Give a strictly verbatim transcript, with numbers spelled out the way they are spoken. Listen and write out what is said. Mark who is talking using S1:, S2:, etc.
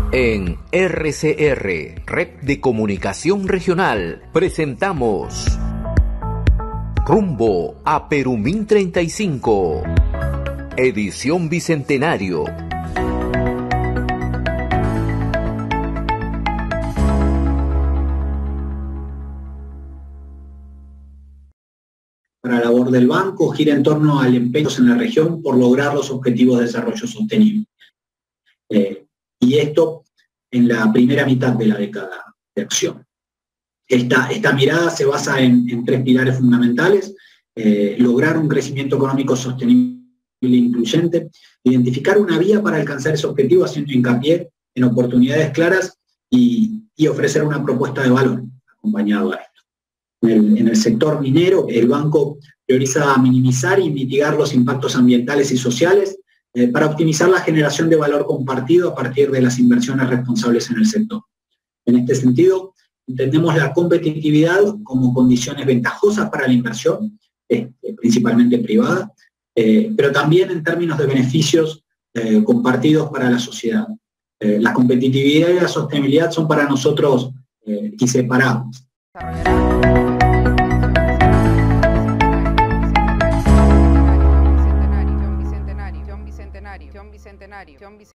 S1: En R C R, Red de Comunicación Regional, presentamos Rumbo a Perumín treinta y cinco, edición Bicentenario.
S2: Para la labor del banco gira en torno al empeño en la región por lograr los objetivos de desarrollo sostenible. Eh, y esto en la primera mitad de la década de acción. Esta, esta mirada se basa en, en tres pilares fundamentales: eh, lograr un crecimiento económico sostenible e incluyente, identificar una vía para alcanzar ese objetivo haciendo hincapié en oportunidades claras y, y ofrecer una propuesta de valor acompañado a esto. En el, en el sector minero, el banco prioriza minimizar y mitigar los impactos ambientales y sociales eh, para optimizar la generación de valor compartido a partir de las inversiones responsables en el sector. En este sentido, entendemos la competitividad como condiciones ventajosas para la inversión, eh, principalmente privada, eh, pero también en términos de beneficios eh, compartidos para la sociedad. Eh, la competitividad y la sostenibilidad son para nosotros eh, inseparables.
S3: Bicentenario.